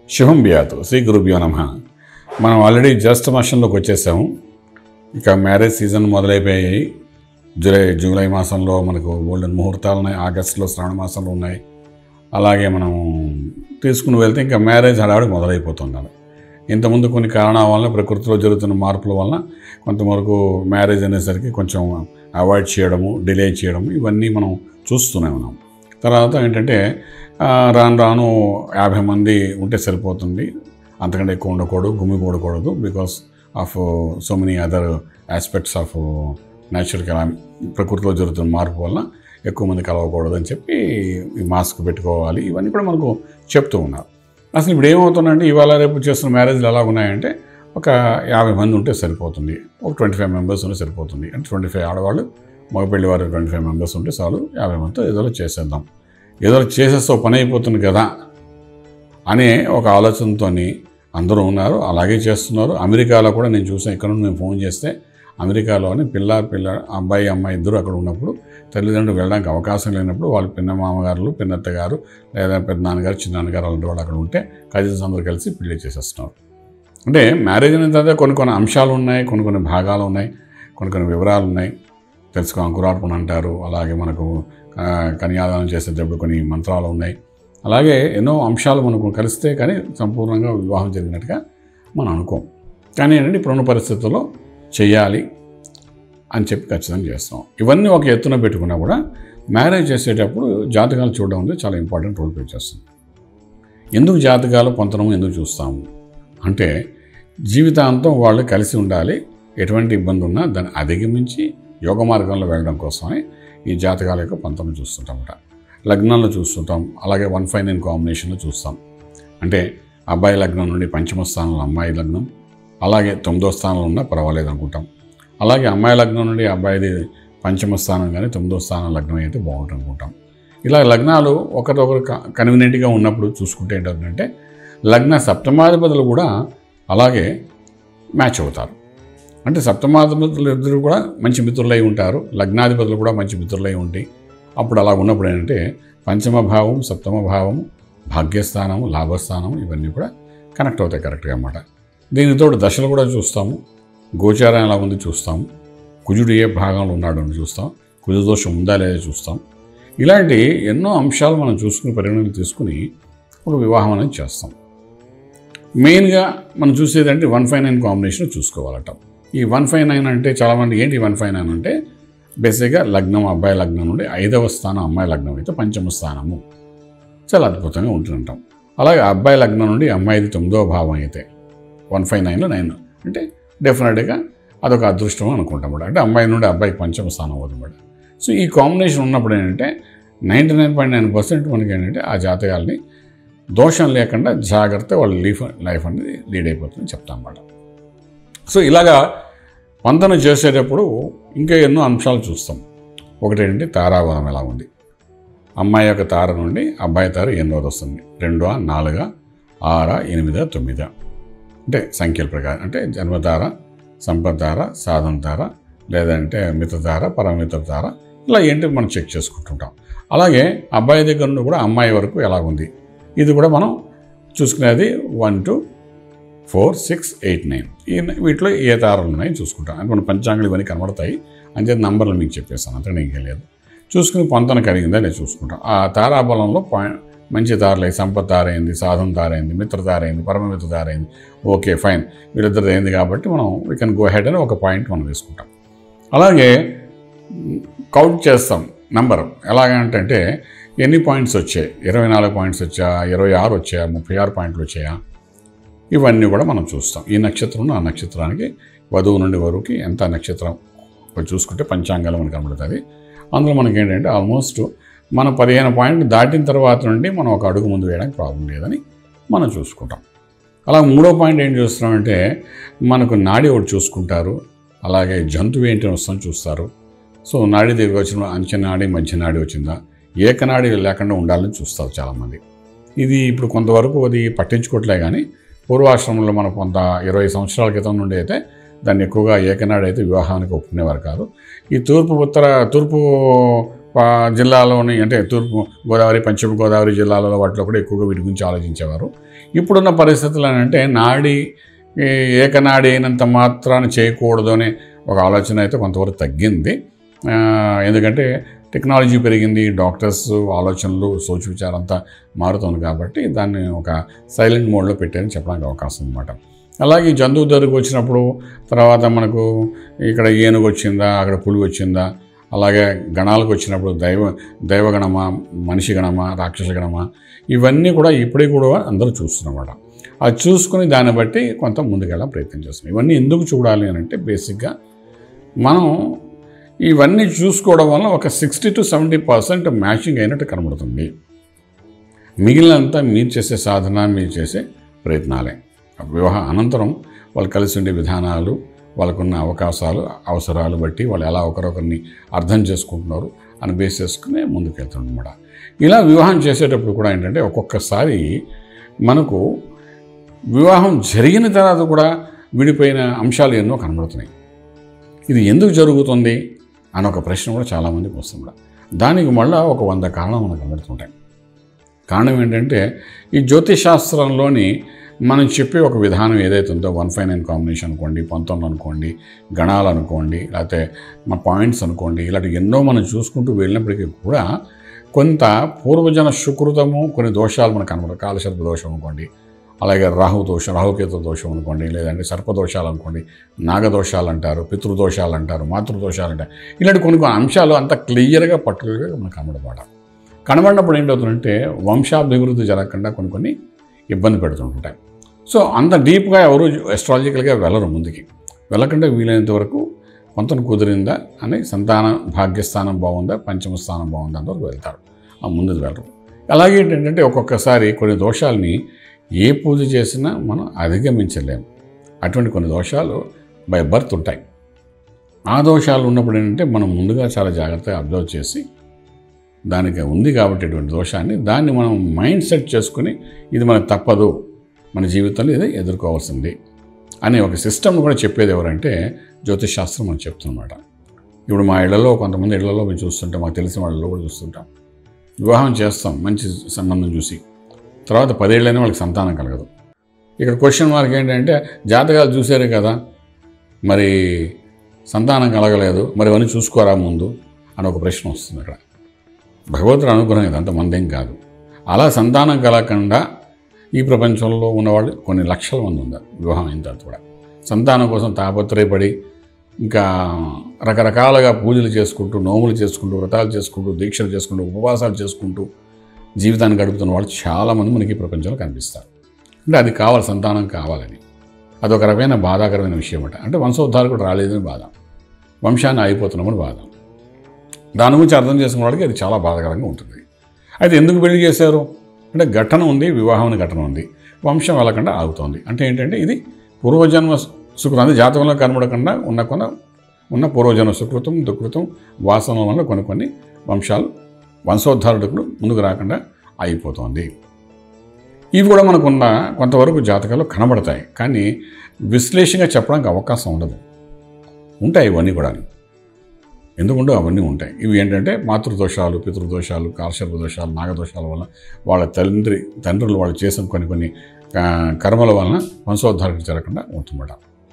శుభం బియాతు శ్రీ గురుభ్యో నమః. మనం ఆల్రెడీ జ్యేష్ఠ మాసంలోకి వచ్చేసాము. ఇక మ్యారేజ్ సీజన్ మొదలైపోయాయి. జూలై మాసంలో మనకు గోల్డెన్ ముహూర్తాలు ఉన్నాయి. ఆగస్టులో శ్రావణ మాసంలో ఉన్నాయి. అలాగే మనం తీసుకుని వెళ్తే ఇంకా మ్యారేజ్ హడావిడి మొదలైపోతున్నారు. ఇంతకుముందు కొన్ని కారణాల వల్ల ప్రకృతిలో జరుగుతున్న మార్పుల వల్ల కొంతవరకు మ్యారేజ్ అనేసరికి కొంచెం అవాయిడ్ చేయడము, డిలే చేయడము ఇవన్నీ మనం చూస్తూనే ఉన్నాం. తర్వాత ఏంటంటే రాను రాను 50 మంది ఉంటే సరిపోతుంది, అంతకంటే ఎక్కువ ఉండకూడదు, గుమిగూడకూడదు. Because of so many other aspects of natural ప్రకృతిలో జరుగుతున్న మార్పు వల్ల ఎక్కువ మంది కలవకూడదు అని చెప్పి ఈ మాస్క్ పెట్టుకోవాలి. ఇవన్నీ కూడా మనకు చెప్తూ ఉన్నారు. అసలు ఇప్పుడు ఏమవుతుందంటే ఇవాళ రేపు చేస్తున్న మ్యారేజ్లు ఎలా ఉన్నాయంటే ఒక 50 మంది ఉంటే సరిపోతుంది, ఒక 25 మెంబర్స్ ఉంటే సరిపోతుంది. అంటే 25 ఆడవాళ్ళు, మగపెళ్లి వారు 25 మెంబర్స్ ఉంటే చాలు, 50 మందితో ఏదో చేసేద్దాం, ఏదో చేసేస్తే పని అయిపోతుంది కదా అనే ఒక ఆలోచనతో అందరూ ఉన్నారు. అలాగే చేస్తున్నారు. అమెరికాలో కూడా నేను చూసాను. ఇక్కడ నుండి నేను ఫోన్ చేస్తే అమెరికాలోని పిల్ల అబ్బాయి అమ్మాయి ఇద్దరు అక్కడ ఉన్నప్పుడు తల్లిదండ్రులు వెళ్ళడానికి అవకాశం లేనప్పుడు వాళ్ళు పిన్న మామగారులు, పిన్నత్త గారు లేదా పెద్ద నాన్నగారు, చిన్న నాన్నగారు అలాంటి వాళ్ళు అక్కడ ఉంటే కజిన్స్ అందరూ కలిసి పెళ్లి చేసేస్తున్నారు. అంటే మ్యారేజ్ అనేది కొన్ని అంశాలు ఉన్నాయి, కొన్ని భాగాలు ఉన్నాయి, కొన్ని వివరాలు ఉన్నాయి. తెలుసుకో అంకురార్పణ అంటారు. అలాగే మనకు కన్యాదానం చేసేటప్పుడు కొన్ని మంత్రాలు ఉన్నాయి. అలాగే ఎన్నో అంశాలు మనకు కలిస్తే కానీ సంపూర్ణంగా వివాహం జరిగినట్టుగా మనం అనుకోం. కానీ ఏంటంటే ఇప్పుడున్న పరిస్థితుల్లో చేయాలి అని చెప్పి ఖచ్చితంగా చేస్తాం. ఇవన్నీ ఒక ఎత్తున పెట్టుకున్నా కూడా మ్యారేజ్ చేసేటప్పుడు జాతకాలు చూడడం అనేది చాలా ఇంపార్టెంట్ రోల్ ప్లే చేస్తుంది. ఎందుకు జాతకాలు పొంతనము ఎందుకు చూస్తాము అంటే జీవితాంతం వాళ్ళు కలిసి ఉండాలి, ఎటువంటి ఇబ్బంది ఉన్నా దాన్ని అధిగమించి యోగ మార్గంలో వెళ్ళడం కోసమే ఈ జాతకాల యొక్క పంతం చూస్తుంటామట. లగ్నాల్లో చూస్తుంటాం. అలాగే 159 కాంబినేషన్లో చూస్తాం. అంటే అబ్బాయి లగ్నం నుండి పంచమ స్థానంలో అమ్మాయి లగ్నం, అలాగే 9వ స్థానంలో ఉన్నా పర్వాలేదు అనుకుంటాం. అలాగే అమ్మాయి లగ్నం నుండి అబ్బాయిది పంచమ స్థానం కానీ 9వ స్థానం లగ్నం అయితే బాగుంటుంది అనుకుంటాం. ఇలా లగ్నాలు ఒకరొకరు కన్వీనియంట్గా ఉన్నప్పుడు చూసుకుంటే ఏంటంటే లగ్న సప్తమాధిపతులు కూడా అలాగే మ్యాచ్ అవుతారు. అంటే సప్తమాధిపతులు ఇద్దరు కూడా మంచి మిత్రులై ఉంటారు, లగ్నాధిపతులు కూడా మంచి మిత్రులై ఉంటాయి. అప్పుడు అలా ఉన్నప్పుడు ఏంటంటే పంచమ భావం, సప్తమ భావము, భాగ్యస్థానము, లాభస్థానము ఇవన్నీ కూడా కనెక్ట్ అవుతాయి కరెక్ట్గా అన్నమాట. దీనితో దశలు కూడా చూస్తాము, గోచారం ఎలా ఉంది చూస్తాము, కుజుడు ఏ భాగంలో ఉన్నాడు అని చూస్తాం, కుజ దోషం ఉందా లేదా చూస్తాం. ఇలాంటి ఎన్నో అంశాలు మనం చూసుకుని పరిగణనలు తీసుకుని ఒక వివాహం అనేది చేస్తాం. మెయిన్గా మనం చూసేదంటే 159 కాంబినేషన్ చూసుకోవాలట. ఈ 159 అంటే చాలామంది ఏంటి 159 అంటే బేసిక్గా లగ్నం అబ్బాయి లగ్నం నుండి 5వ స్థానం అమ్మాయి లగ్నం అయితే పంచమ స్థానము చాలా అద్భుతంగా ఉంటుంటాం. అలాగే అబ్బాయి లగ్నం నుండి అమ్మాయిది 9వ భావం అయితే 159లో 9 అంటే డెఫినెట్గా అదొక అదృష్టం అనుకుంటాం కూడా. అంటే అమ్మాయి నుండి అబ్బాయికి పంచమ స్థానం అవుతుంది. సో ఈ కాంబినేషన్ ఉన్నప్పుడు ఏంటంటే 99.9% మనకి ఏంటంటే ఆ జాతకాలని దోషం లేకుండా జాగ్రత్త వాళ్ళ లైఫ్ అనేది లీడ్ అయిపోతుందని చెప్తాం అన్నమాట. సో ఇలాగా పంతన చేసేటప్పుడు ఇంకా ఎన్నో అంశాలు చూస్తాం. ఒకటి ఏంటంటే తారాబలం ఎలా ఉంది, అమ్మాయి యొక్క తార నుండి అబ్బాయి తార ఎన్నోది వస్తుంది, 2, 4, 6, 8, 9 అంటే సంఖ్యల ప్రకారం. అంటే జన్మతార, సంపత్తార, సాధన తార, లేదంటే మిత్రతార, పరమిత్ర తార, ఇలా ఏంటి మనం చెక్ చేసుకుంటుంటాం. అలాగే అబ్బాయి దగ్గర నుండి కూడా అమ్మాయి వరకు ఎలా ఉంది ఇది కూడా మనం చూసుకునేది 1, 2, 4, 6, 8, 9 వీటిలో ఏ తారలు ఉన్నాయో చూసుకుంటాం. అంటే మన పంచాంగాలు ఇవన్నీ కనబడతాయి అని చెప్పి నంబర్లు మీకు చెప్పేస్తాను, అంతగా ఇంకేం లేదు. చూసుకుని పొంతన కలిగిందా నేను చూసుకుంటాం. ఆ తారాబలంలో మంచి తారలు సంపత్ తారైంది, సాధన తారైంది, మిత్ర తారైంది, పరమమిత్ర తారైంది, ఓకే ఫైన్ వీళ్ళిద్దరు అయింది కాబట్టి మనం వీ కెన్ గో హెడ్ అని ఒక పాయింట్ మనం వేసుకుంటాం. అలాగే కౌంట్ చేస్తాం నంబర్ ఎలాగంటే ఎన్ని పాయింట్స్ వచ్చాయి, 24 పాయింట్స్ వచ్చా, 26 వచ్చాయా, 36 పాయింట్లు వచ్చాయా, ఇవన్నీ కూడా మనం చూస్తాం. ఈ నక్షత్రం ఆ నక్షత్రానికి వధువు నుండి వరువుకి ఎంత నక్షత్రం చూసుకుంటే పంచాంగాలు మనకు కనబడుతుంది. అందులో మనకి ఏంటంటే ఆల్మోస్ట్ మనం 15 పాయింట్లు దాటిన తర్వాత నుండి మనం ఒక అడుగు ముందు వేయడానికి ప్రాబ్లం లేదని మనం చూసుకుంటాం. అలా 3వ పాయింట్ ఏం చూస్తున్నామంటే మనకు నాడి ఒకటి చూసుకుంటారు. అలాగే జంతువు ఏంటి వస్తుందని చూస్తారు. సో నాడి దగ్గర వచ్చిన అంచెనాడి, మధ్య నాడి వచ్చిందా, ఏకనాడి లేకుండా ఉండాలని చూస్తారు చాలామంది. ఇది ఇప్పుడు కొంతవరకు అది పట్టించుకోవట్లే. కానీ పూర్వాశ్రమంలో మనం కొంత 20 సంవత్సరాల క్రితం నుండి అయితే దాన్ని ఎక్కువగా ఏకనాడు అయితే వివాహానికి ఒప్పుకునేవారు కాదు. ఈ తూర్పు జిల్లాలోని అంటే తూర్పు గోదావరి పశ్చిమ గోదావరి జిల్లాలలో వాటిలో కూడా ఎక్కువగా వీటి గురించి ఆలోచించేవారు. ఇప్పుడున్న పరిస్థితులు అంటే నాడి ఏకనాడి అయినంత మాత్రాన చేయకూడదు అనే ఒక ఆలోచన అయితే కొంతవరకు తగ్గింది. ఎందుకంటే టెక్నాలజీ పెరిగింది, డాక్టర్స్ ఆలోచనలు సోచు విచారం అంతా మారుతుంది కాబట్టి దాన్ని ఒక సైలెంట్ మోడ్లో పెట్టారని చెప్పడానికి అవకాశం అనమాట. అలాగే జంతువు దగ్గరకు వచ్చినప్పుడు తర్వాత మనకు ఇక్కడ ఏనుగు వచ్చిందా, అక్కడ పులి వచ్చిందా, అలాగే గణాలకు వచ్చినప్పుడు దైవగణమా, మనిషి గణమా, రాక్షస గణమా, ఇవన్నీ కూడా ఇప్పుడే కూడా అందరూ చూస్తున్నమాట. అది చూసుకుని దాన్ని బట్టి కొంత ముందుకెళ్ళ ప్రయత్నం చేస్తున్నాం. ఇవన్నీ ఎందుకు చూడాలి అని అంటే బేసిక్గా మనం ఇవన్నీ చూసుకోవడం వల్ల ఒక 60 to 70% మ్యాచింగ్ అయినట్టు కనబడుతుంది. మిగిలినంతా మీరు చేసే సాధన, మీరు చేసే ప్రయత్నాలే. వివాహ అనంతరం వాళ్ళు కలిసి ఉండే విధానాలు, వాళ్ళకున్న అవకాశాలు, అవసరాలు బట్టి వాళ్ళు ఎలా ఒకరొకరిని అర్థం చేసుకుంటున్నారు అని బేస్ చేసుకునే ముందుకు వెళ్తాం అనమాట. ఇలా వివాహం చేసేటప్పుడు కూడా ఏంటంటే ఒక్కొక్కసారి మనకు వివాహం జరిగిన తర్వాత కూడా విడిపోయిన అంశాలు ఎన్నో కనబడుతున్నాయి. ఇది ఎందుకు జరుగుతుంది అని ఒక ప్రశ్న కూడా చాలామందికి వస్తుంది. దానికి మళ్ళీ ఒక 100 కారణాలు మనకు కనబడుతుంటాయి. కారణం ఏంటంటే ఈ జ్యోతిషాస్త్రంలోని మనం చెప్పే ఒక విధానం ఏదైతే ఉందో 159 కాంబినేషన్ అనుకోండి, 19 అనుకోండి, గణాలు అనుకోండి, లేకపోతే మా పాయింట్స్ అనుకోండి, ఇలాంటి ఎన్నో మనం చూసుకుంటూ వెళ్ళినప్పటికీ కూడా కొంత పూర్వజన సుకృతము కొన్ని దోషాలు మనకు కనబడతాయి. కాలసర్ప దోషం అనుకోండి, అలాగే రాహుకేతు దోషం అనుకోండి, లేదంటే సర్పదోషాలు అనుకోండి, నాగదోషాలు అంటారు, పితృదోషాలు అంటారు, మాతృదోషాలు అంటారు. ఇలాంటి కొన్ని అంశాలు అంత క్లియర్గా పర్టికులర్గా మనకు కనబడినప్పుడు ఏంటవుతుందంటే వంశాభివృద్ధి జరగకుండా కొన్ని ఇబ్బంది పెడుతుంటాయి. సో అంత డీప్గా ఎవరు అస్ట్రాలజికల్గా వెళ్ళరు, ముందుకి వెళ్ళకుండా వీలైనంత వరకు కొంత కుదిరిందా అని సంతాన భాగ్యస్థానం బాగుందా, పంచమ స్థానం బాగుందా అంతవరకు వెళ్తారు, ఆ ముందుకు వెళ్ళరు. అలాగే ఏంటంటే ఒక్కొక్కసారి కొన్ని దోషాలని ఏ పూజ చేసినా మనం అధిగమించలేము. అటువంటి కొన్ని దోషాలు బై బర్త్ ఉంటాయి. ఆ దోషాలు ఉన్నప్పుడు ఏంటంటే మనం ముందుగా చాలా జాగ్రత్తగా అబ్జర్వ్ చేసి దానికి ఉంది కాబట్టి ఇటువంటి దోషాన్ని దాన్ని మనం మైండ్ సెట్ చేసుకుని ఇది మనకు తప్పదు, మన జీవితంలో ఇది ఎదుర్కోవాల్సింది అనే ఒక సిస్టమ్ కూడా చెప్పేది ఎవరంటే జ్యోతిషశాస్త్రం అని చెప్తున్నమాట. ఇప్పుడు మా ఇళ్లలో కొంతమంది ఇళ్లలో మేము చూస్తుంటాం, మాకు తెలిసిన వాళ్ళలో కూడా చూస్తుంటాం. వివాహం చేస్తాం మంచి సంబంధం చూసి, తర్వాత 10 ఏళ్ళైనా వాళ్ళకి సంతానం కలగదు. ఇక్కడ క్వశ్చన్ మార్క్ ఏంటంటే జాతకాలు చూసారే కదా, మరి సంతానం కలగలేదు, మరి అవన్నీ చూసుకోరా ముందు అని ఒక ప్రశ్న వస్తుంది. ఇక్కడ భగవంతుడి అనుగ్రహం ఇదంతా మందేం కాదు. అలా సంతానం కలగకుండా ఈ ప్రపంచంలో ఉన్నవాళ్ళు కొన్ని లక్షల మంది ఉన్నారు. వివాహం అయిన తర్వాత కూడా సంతానం కోసం తాపత్రయపడి ఇంకా రకరకాలుగా పూజలు చేసుకుంటూ, నోములు చేసుకుంటూ, వ్రతాలు చేసుకుంటూ, దీక్షలు చేసుకుంటూ, ఉపవాసాలు చేసుకుంటూ జీవితాన్ని గడుపుతున్న వాళ్ళు చాలామంది మనకి ఈ ప్రపంచంలో కనిపిస్తారు. అంటే అది కావాలి, సంతానం కావాలని. అదొక రకమైన బాధాకరమైన విషయం అంటే వంశోద్ధారకుడు రాలేదని బాధ, వంశాన్ని అయిపోతున్నామని బాధ. దాని గురించి అర్థం చేసుకున్న వాడికి అది చాలా బాధాకరంగా ఉంటుంది. అయితే ఎందుకు పెళ్లి చేశారు అంటే ఘటన ఉంది, వివాహం ఘటన ఉంది, వంశం వెళ్ళకుండా ఆగుతోంది. అంటే ఏంటంటే ఇది పూర్వజన్మ సుకృతం, అంటే జాతకంలో కనబడకుండా ఉన్న పూర్వజన్మ సుకృతం, దుకృతం, వాసన వల్ల కొన్ని వంశాలు వంశోద్ధారకుడు ముందుకు రాకుండా అయిపోతుంది. ఇవి కూడా మనకున్న కొంతవరకు జాతకాల్లో కనబడతాయి, కానీ విశ్లేషణగా చెప్పడానికి అవకాశం ఉండదు. ఉంటాయి ఇవన్నీ కూడా, ఎందుకుంటూ అవన్నీ ఉంటాయి. ఇవి ఏంటంటే మాతృదోషాలు, పితృదోషాలు, కాలసర్ప దోషాలు, నాగదోషాల వల్ల వాళ్ళ తండ్రులు వాళ్ళు చేసిన కొన్ని కర్మల వలన వంశోద్ధారకుడు జరగకుండా ఉంటుందన్నమాట.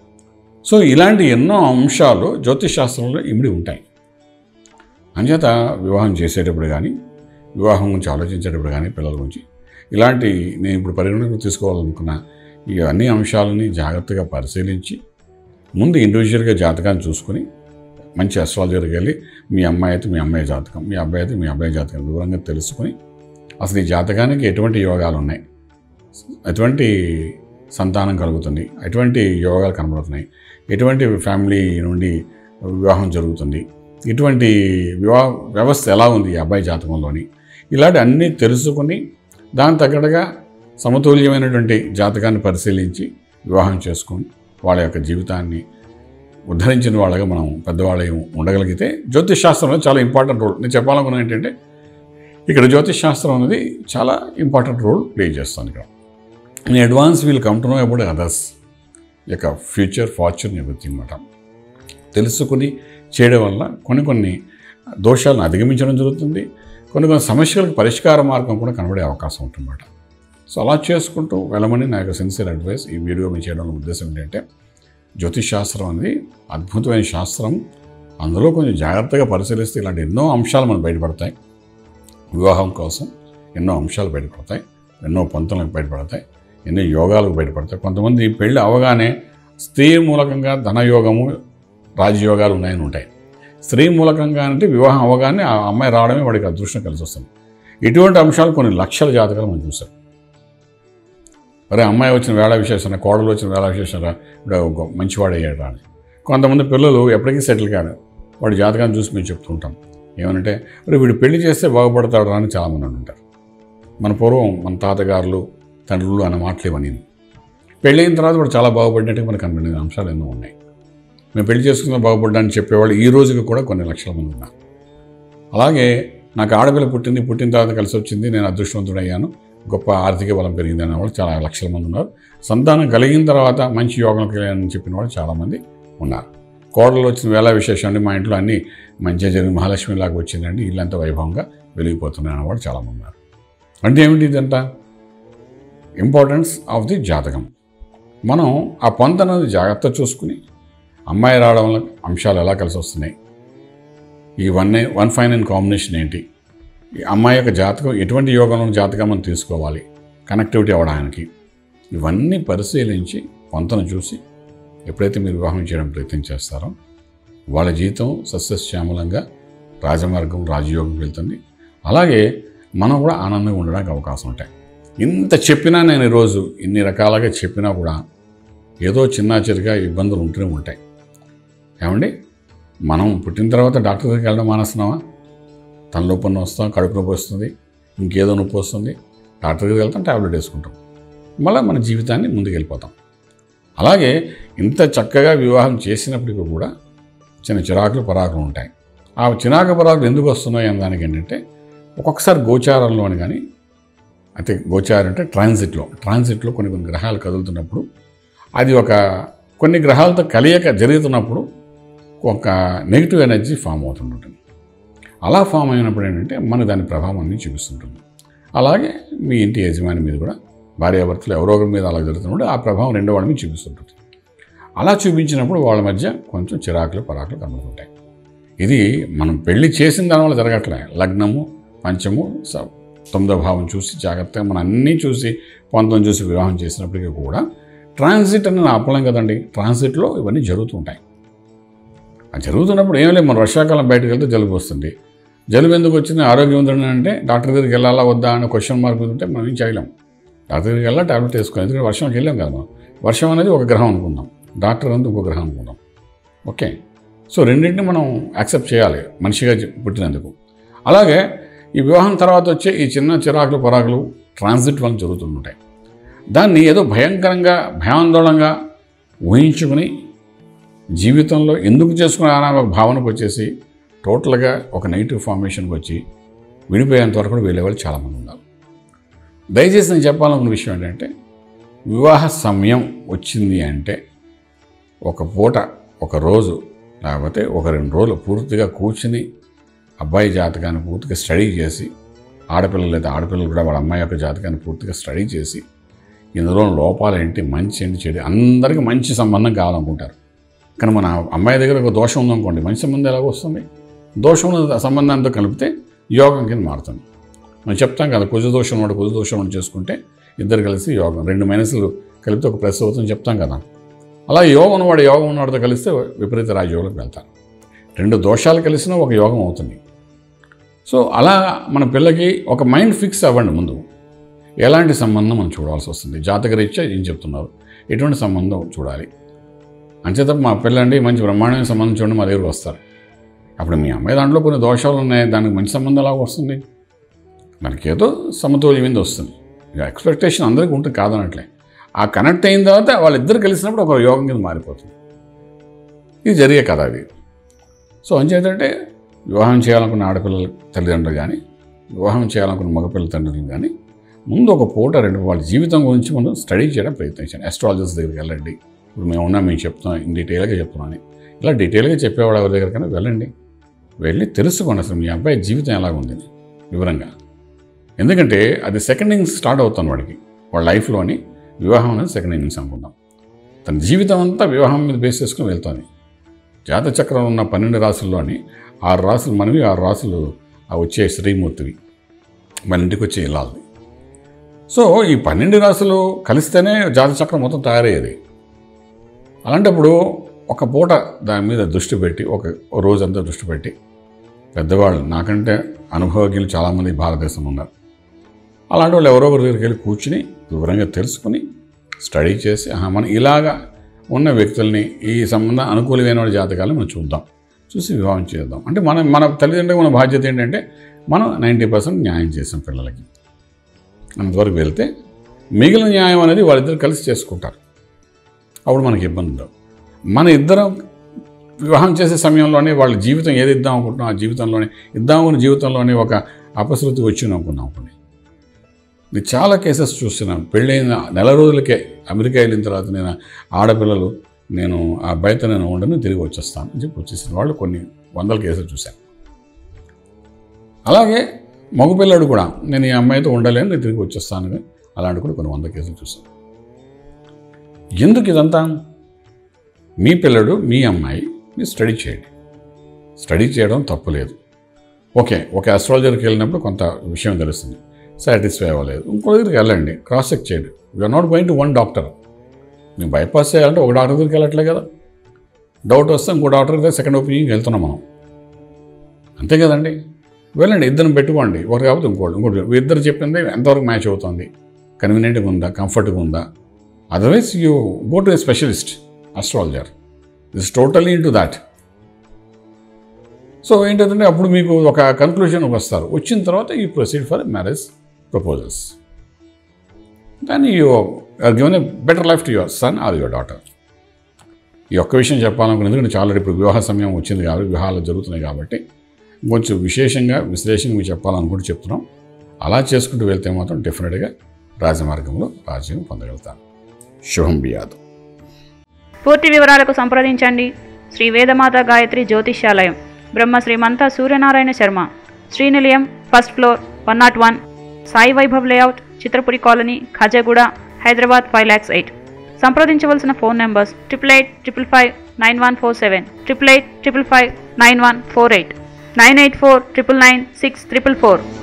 సో ఇలాంటి ఎన్నో అంశాలు జ్యోతిషశాస్త్రంలో ఇమిడి ఉంటాయి. అంచేత వివాహం చేసేటప్పుడు కానీ, వివాహం గురించి ఆలోచించేటప్పుడు కానీ, పిల్లల గురించి ఇలాంటి నేను ఇప్పుడు పరిగణనకు తీసుకోవాలనుకున్న ఈ అన్ని అంశాలని జాగ్రత్తగా పరిశీలించి ముందు ఇండివిజువల్గా జాతకాన్ని చూసుకుని మంచి అస్ట్రాలజీ దగ్గరికి వెళ్ళి మీ అమ్మాయి అయితే మీ అమ్మాయి జాతకం, మీ అబ్బాయి అయితే మీ అబ్బాయి జాతకం వివరంగా తెలుసుకుని అసలు ఈ జాతకానికి ఎటువంటి యోగాలు ఉన్నాయి, ఎటువంటి సంతానం కలుగుతుంది, ఎటువంటి యోగాలు కనబడుతున్నాయి, ఎటువంటి ఫ్యామిలీ నుండి వివాహం జరుగుతుంది, ఇటువంటి వివాహ వ్యవస్థ ఎలా ఉంది ఈ అబ్బాయి జాతకంలోని, ఇలాంటి అన్నీ తెలుసుకుని దాని తగ్గట్టుగా సమతుల్యమైనటువంటి జాతకాన్ని పరిశీలించి వివాహం చేసుకొని వాళ్ళ యొక్క జీవితాన్ని ఉద్ధరించిన వాళ్ళగా మనం పెద్దవాళ్ళు ఉండగలిగితే జ్యోతిషశాస్త్రంలో చాలా ఇంపార్టెంట్ రోల్. నేను చెప్పాలనుకున్నా ఏంటంటే ఇక్కడ జ్యోతిషశాస్త్రం అనేది చాలా ఇంపార్టెంట్ రోల్ ప్లే చేస్తుంది. ఇక్కడ in advance we'll come to know about others యొక్క ఫ్యూచర్, ఫార్చ్యూన్, ఎవ్రీథింగ్ అన్నమాట. తెలుసుకుని చేయడం వల్ల కొన్ని దోషాలను అధిగమించడం జరుగుతుంది. కొన్ని సమస్యలకు పరిష్కార మార్గం కూడా కనబడే అవకాశం ఉంటుందన్నమాట. సో అలా చేసుకుంటూ వెళ్ళమని నా యొక్క సిన్సియర్ అడ్వైస్. ఈ వీడియో మీ చేయడంలో ఉద్దేశం ఏంటంటే, జ్యోతిష్ శాస్త్రం అనేది అద్భుతమైన శాస్త్రం. అందులో కొంచెం జాగ్రత్తగా పరిశీలిస్తే ఇలాంటి ఎన్నో అంశాలు మనకు బయటపడతాయి. వివాహం కోసం ఎన్నో అంశాలు బయటపడతాయి, ఎన్నో పంతులకు బయటపడతాయి, ఎన్నో యోగాలకు బయటపడతాయి. కొంతమంది పెళ్ళి అవగానే స్త్రీ మూలకంగా ధనయోగము, రాజయోగాలు ఉన్నాయని ఉంటాయి. స్త్రీ మూలకంగా అంటే వివాహం అవగానే ఆ అమ్మాయి రావడమే వాడికి అదృష్టం కలిసి వస్తుంది. ఇటువంటి అంశాలు కొన్ని లక్షల జాతకాలు మనం చూసాం. మరి అమ్మాయి వచ్చిన వేళ విశేషణ, కోడలు వచ్చిన వేళ విశేషణ, ఇప్పుడు మంచివాడయ్యాడు అని. కొంతమంది పిల్లలు ఎప్పటికీ సెటిల్ కాదు. వాడి జాతకాన్ని చూసి మేము చెప్తూ ఉంటాం. ఏమనంటే, మరి వీడు పెళ్లి చేస్తే బాగుపడతాడు అని చాలామంది అంటుంటారు. మన పూర్వం మన తాతగారులు, తండ్రులు అన్న మాటలు ఇవన్నీ. పెళ్ళైన తర్వాత వాడు చాలా బాగుపడినట్టు మనకు కనిపించిన అంశాలు ఎన్నో ఉన్నాయి. మేము పెళ్లి చేసుకున్న బాగుపడ్డాన్ని చెప్పేవాళ్ళు ఈ రోజుకి కూడా కొన్ని లక్షల మంది ఉన్నారు. అలాగే నాకు ఆడపిల్ల పుట్టిన తర్వాత కలిసి వచ్చింది, నేను అదృష్టవంతుడయ్యాను, గొప్ప ఆర్థిక బలం పెరిగింది అనేవాళ్ళు చాలా లక్షల మంది ఉన్నారు. సంతానం కలిగిన తర్వాత మంచి యోగం కలిగానని చెప్పిన వాళ్ళు చాలామంది ఉన్నారు. కోడలు వచ్చిన వేళ విశేషం అండి, మా ఇంట్లో అన్నీ మంచిగా జరిగిన మహాలక్ష్మిలాగా వచ్చిందండి, ఇల్లంతా వైభవంగా వెలిగిపోతున్నాయి అనేవాళ్ళు చాలామంది ఉన్నారు. అంటే ఏమిటి ఇదంతా? ఇంపార్టెన్స్ ఆఫ్ ది జాతకం. మనం ఆ పొంతనది జాగ్రత్త చూసుకుని అమ్మాయి రావడం వల్ల అంశాలు ఎలా కలిసి వస్తున్నాయి, ఈ వన్ ఫైన్ అండ్ కాంబినేషన్ ఏంటి, ఈ అమ్మాయి యొక్క జాతకం ఎటువంటి యోగంలో జాతకం మనం తీసుకోవాలి కనెక్టివిటీ అవ్వడానికి, ఇవన్నీ పరిశీలించి పొంతన చూసి ఎప్పుడైతే మీరు వివాహం చేయడం ప్రయత్నం చేస్తారో వాళ్ళ జీవితం సస్యశ్యామలంగా రాజమార్గం, రాజయోగం వెళ్తుంది. అలాగే మనం కూడా ఆనందంగా ఉండడానికి అవకాశం ఉంటాయి. ఇంత చెప్పినా, నేను ఈరోజు ఇన్ని రకాలుగా చెప్పినా కూడా ఏదో చిన్న చిరుగా ఇబ్బందులు ఉంటూనే ఉంటాయి. ఏమండి, మనం పుట్టిన తర్వాత డాక్టర్ దగ్గరికి వెళ్ళడం మానేస్తున్నామా? తలనొప్పి వస్తాం, కడుపు నొప్పి వస్తుంది, ఇంకేదో నొప్పి వస్తుంది, డాక్టర్ దగ్గరికి వెళ్తాం, ట్యాబ్లెట్ వేసుకుంటాం, మళ్ళీ మన జీవితాన్ని ముందుకు వెళ్ళిపోతాం. అలాగే ఇంత చక్కగా వివాహం చేసినప్పటికీ కూడా చిన్న చిరాకులు పరాకులు ఉంటాయి. ఆ చిరాకు పరాకులు ఎందుకు వస్తున్నాయి అన్నదానికి ఏంటంటే, ఒక్కొక్కసారి గోచారంలోని కానీ, అయితే గోచారం అంటే ట్రాన్సిట్లో కొన్ని గ్రహాలు కదులుతున్నప్పుడు, అది కొన్ని గ్రహాలతో కలియక జరుగుతున్నప్పుడు ఒక నెగిటివ్ ఎనర్జీ ఫామ్ అవుతుంటుంది. అలా ఫామ్ అయినప్పుడు ఏంటంటే మనకు దాని ప్రభావం అన్నీ చూపిస్తుంటుంది. అలాగే మీ ఇంటి యజమాని మీద కూడా, భార్యాభర్తలు ఎవరో ఒకరి మీద అలా జరుగుతున్నప్పుడు ఆ ప్రభావం రెండో వాళ్ళ మీద చూపిస్తుంటుంది. అలా చూపించినప్పుడు వాళ్ళ మధ్య కొంచెం చిరాకులు పరాకులు కనబడుతుంటాయి. ఇది మనం పెళ్లి చేసిన దానివల్ల జరగట్లే. లగ్నము, పంచము, 9వ భావం చూసి జాగ్రత్తగా మనం అన్నీ చూసి పొంతం చూసి వివాహం చేసినప్పటికీ కూడా ట్రాన్సిట్ అని ఆపలేం కదండి. ట్రాన్సిట్లో ఇవన్నీ జరుగుతూ ఉంటాయి. అది జరుగుతున్నప్పుడు ఏం లేదు, మన వర్షాకాలం బయటకు వెళ్తే జలుబు వస్తుంది. జలుబు ఎందుకు వచ్చింది, ఆరోగ్యం ఉందని అంటే డాక్టర్ దగ్గరికి వెళ్ళాలా వద్దా అనే క్వశ్చన్ మార్క్ ఉంటే మనం ఏం చేయలేం. డాక్టర్ దగ్గరికి వెళ్ళాలి, టాబ్లెట్ వేసుకోవాలి. ఎందుకంటే వర్షంకి వెళ్ళాం కదా మనం. వర్షం అనేది ఒక గ్రహం అనుకుందాం, డాక్టర్ అనేది ఇంకో గ్రహం అనుకుందాం. ఓకే, సో రెండింటిని మనం యాక్సెప్ట్ చేయాలి మనిషిగా పుట్టినందుకు. అలాగే ఈ వివాహం తర్వాత వచ్చే ఈ చిన్న చిరాకులు పరాకులు ట్రాన్సిట్ వల్ల జరుగుతుంటాయి. దాన్ని ఏదో భయంకరంగా, భయాందోళనగా ఊహించుకుని జీవితంలో ఎందుకు చేసుకున్నారనే ఒక భావనకు వచ్చేసి టోటల్గా ఒక నెగిటివ్ ఫార్మేషన్కి వచ్చి విడిపోయేంత వరకు కూడా వెళ్ళేవాళ్ళు చాలామంది ఉన్నారు. దయచేసి నేను చెప్పాలనుకున్న విషయం ఏంటంటే, వివాహ సమయం వచ్చింది అంటే ఒక పూట, ఒక రోజు, లేకపోతే ఒక 2 రోజులు పూర్తిగా కూర్చుని అబ్బాయి జాతకాన్ని పూర్తిగా స్టడీ చేసి, ఆడపిల్లలు అయితే ఆడపిల్లలు కూడా వాళ్ళ అమ్మాయి యొక్క జాతకాన్ని పూర్తిగా స్టడీ చేసి, ఇందులో లోపాలు ఏంటి, మంచి ఏంటి, చెడు, అందరికీ మంచి సంబంధం కావాలనుకుంటారు. కానీ మన అమ్మాయి దగ్గర ఒక దోషం ఉందనుకోండి, మంచి సంబంధం ఎలాగ వస్తుంది? దోషం ఉన్న సంబంధాంతో కలిపితే యోగం కింద మారుతుంది. మనం చెప్తాం కదా, కుజ దోషం చేసుకుంటే ఇద్దరు కలిసి యోగం, 2 మైనస్లు కలిపితే ఒక ప్లస్ అవుతుందని చెప్తాం కదా. అలా యోగం ఉన్నవాడితో కలిస్తే విపరీత రాజయోగంలోకి వెళ్తారు. 2 దోషాలు కలిసినా ఒక యోగం అవుతుంది. సో అలా మన పిల్లకి ఒక మైండ్ ఫిక్స్ అవ్వండి. ముందు ఎలాంటి సంబంధం మనం చూడాల్సి వస్తుంది, జాతకరీత్యా ఏం చెప్తున్నారు, ఎటువంటి సంబంధం చూడాలి. అంచేత మా పిల్లండి మంచి బ్రహ్మాండమైన సంబంధం చూడండి మా దగ్గరకు వస్తారు. అప్పుడు మీ అమ్మాయి దాంట్లో కొన్ని దోషాలు ఉన్నాయి, దానికి మంచి సంబంధం ఎలాగ వస్తుంది? మనకి ఏదో సమతుల్యమైంది వస్తుంది. ఎక్స్పెక్టేషన్ అందరికీ ఉంటుంది కాదనట్లే. ఆ కనెక్ట్ అయిన తర్వాత వాళ్ళిద్దరు కలిసినప్పుడు ఒక యోగం కింద మారిపోతుంది. ఇది జరిగే కథ అది. సో అంచేతంటే వివాహం చేయాలనుకున్న ఆడపిల్లల తల్లిదండ్రులు కానీ, వివాహం చేయాలనుకున్న మగపిల్లల తండ్రులు కానీ ముందు ఒక పూట 2 వాళ్ళ జీవితం గురించి మనం స్టడీ చేయడం ప్రయత్నించండి. ఆస్ట్రాలజర్స్ దగ్గరికి వెళ్ళండి. ఇప్పుడు మేము చెప్తున్నాం, ఇన్ డీటెయిల్గా చెప్తున్నాను. ఇలా డీటెయిల్గా చెప్పేవాడు ఎవరి దగ్గరికైనా వెళ్ళండి, వెళ్ళి తెలుసుకోండి అసలు మీ అబ్బాయి జీవితం ఎలాగుంది వివరంగా. ఎందుకంటే అది సెకండ్ ఇన్నింగ్స్ స్టార్ట్ అవుతుంది వాడికి, వాళ్ళ లైఫ్లోని వివాహం అనేది సెకండ్ ఇన్నింగ్స్ అనుకుందాం. తన జీవితం అంతా వివాహం మీద బేస్ చేసుకుని వెళ్తుంది. జాతక చక్రం ఉన్న 12 రాసుల్లోని 6 రాసులు మనవి, 6 రాసులు వచ్చే శ్రీమూర్తివి, మన ఇంటికి వచ్చే ఇల్లాలి. సో ఈ 12 రాసులు కలిస్తేనే జాతక చక్రం మొత్తం తయారయ్యేది. అలాంటప్పుడు ఒక పూట దాని మీద దృష్టి పెట్టి, ఒక రోజంతా దృష్టి పెట్టి, పెద్దవాళ్ళు నాకంటే అనుభవజ్ఞులు చాలామంది భారతదేశంలో ఉన్నారు, అలాంటి వాళ్ళు ఎవరో ఒకరి దగ్గరికి వెళ్ళి కూర్చుని వివరంగా తెలుసుకుని స్టడీ చేసి మనం ఇలాగా ఉన్న వ్యక్తుల్ని ఈ సంబంధం అనుకూలమైన వాళ్ళ జాతకాలను మనం చూద్దాం, చూసి వివాహం చేద్దాం. అంటే మన తల్లిదండ్రులకు మన బాధ్యత ఏంటంటే మనం 90% న్యాయం చేసాం పిల్లలకి. అంతవరకు వెళ్తే మిగిలిన న్యాయం అనేది వాళ్ళిద్దరు కలిసి చేసుకుంటారు. అప్పుడు మనకి ఇబ్బంది ఉండవు. మన ఇద్దరం వివాహం చేసే సమయంలోనే వాళ్ళ జీవితం ఏది ఇద్దాం అనుకుంటున్నాం, ఆ జీవితంలోనే ఇద్దామనుకున్న జీవితంలోనే ఒక అపశృతి వచ్చింది అనుకున్నాం అనుకోండి. నేను చాలా కేసెస్ చూస్తున్నాను. పెళ్ళైన నెల రోజులకే అమెరికా వెళ్ళిన తర్వాత ఆడపిల్లలు నేను ఆ అబ్బాయితో నేను ఉండను, తిరిగి వచ్చేస్తాను అని చెప్పి వచ్చేసిన వాళ్ళు కొన్ని 100 కేసులు చూశాను. అలాగే మగపిల్లడు కూడా నేను ఈ అమ్మాయితో ఉండలేను, నేను తిరిగి వచ్చేస్తాను, అలాంటి కూడా కొన్ని 100 కేసులు చూశాను. ఎందుకు ఇదంతా? మీ పిల్లడు మీ అమ్మాయి మీరు స్టడీ చేయండి. స్టడీ చేయడం తప్పులేదు. ఒక ఆస్ట్రాలజర్కి వెళ్ళినప్పుడు కొంత విషయం తెలుస్తుంది, సాటిస్ఫై అవ్వలేదు, ఇంకో దగ్గరికి వెళ్ళండి, క్రాస్ చెక్ చేయండి. You're not going to one doctor. మేము బైపాస్ చేయాలంటే ఒక డాక్టర్ దగ్గరికి వెళ్ళట్లే కదా, డౌట్ వస్తే ఇంకో డాక్టర్ దగ్గర సెకండ్ ఒపీనియన్కి వెళ్తున్నాం మనం, అంతే కదండి. వెళ్ళండి, ఇద్దరిని పెట్టుకోండి, ఒకటి కాకపోతే ఇంకోటి ఇద్దరు చెప్పింది ఎంతవరకు మ్యాచ్ అవుతుంది, కన్వీనియంట్గా ఉందా, కంఫర్ట్గా ఉందా. Otherwise you go to a specialist astrologer, this totally into that. So ఏంటంటే అప్పుడు మీకు ఒక కన్క్లూషన్ వస్తారు. వచ్చిన తర్వాత you proceed for marriage proposals. Then you are given a better life to your son or your daughter. ఈ ఒక్క విషయం చెప్పాలనుకున్నది, ఎందుకంటే చాలా ఇప్పుడు వివాహ సమయం వచ్చింది కాబట్టి, వివాహాలు జరుగుతున్నాయి కాబట్టి కొంచెం విశేషంగా విశ్లేషణగా చెప్పాలనుకుంటూ చెప్తున్నాం. అలా చేసుకుంటూ వెళ్తే మాత్రం డెఫినెట్గా రాజమార్గంలో రాజ్యం పొందగలుగుతాం. శుభం బియాదు. పూర్తి వివరాలకు సంప్రదించండి Shri Vedamata Gayatri Jyotishyalayam, Brahma Srimantha Suryanarayana Sharma, Srinilayam, first floor, 101, Sai Vaibhav layout, Chitrapuri colony, Khajaguda, Hyderabad 5,08,000. సంప్రదించవలసిన ఫోన్ నెంబర్స్ 8885591147, 8855591148, 984999644.